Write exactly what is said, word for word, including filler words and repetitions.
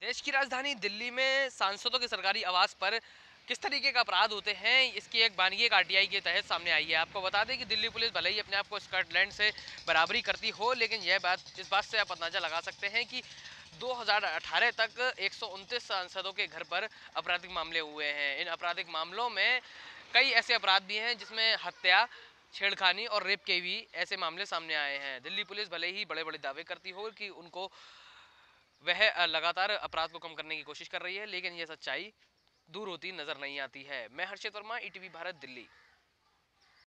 देश की राजधानी दिल्ली में सांसदों के सरकारी आवास पर किस तरीके का अपराध होते हैं, इसकी एक बानगी एक आरटीआई के तहत सामने आई है। आपको बता दें कि दिल्ली पुलिस भले ही अपने आप को स्कॉटलैंड से बराबरी करती हो, लेकिन यह बात इस बात से आप अंदाजा लगा सकते हैं कि दो हज़ार अठारह तक एक सौ उनतीस सांसदों के घर पर आपराधिक मामले हुए हैं। इन आपराधिक मामलों में कई ऐसे अपराध भी हैं जिसमें हत्या, छेड़खानी और रेप के भी ऐसे मामले सामने आए हैं। दिल्ली पुलिस भले ही बड़े बड़े दावे करती हो कि उनको वह अ, लगातार अपराध को कम करने की कोशिश कर रही है, लेकिन यह सच्चाई दूर होती नजर नहीं आती है। मैं हर्षित वर्मा, ईटीवी भारत, दिल्ली।